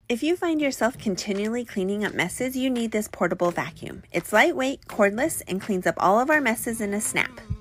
If you find yourself continually cleaning up messes, you need this portable vacuum. It's lightweight, cordless, and cleans up all of our messes in a snap.